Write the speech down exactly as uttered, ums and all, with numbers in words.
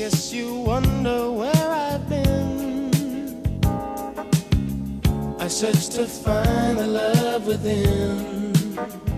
guess you wonder where I've been. I searched to find the love within.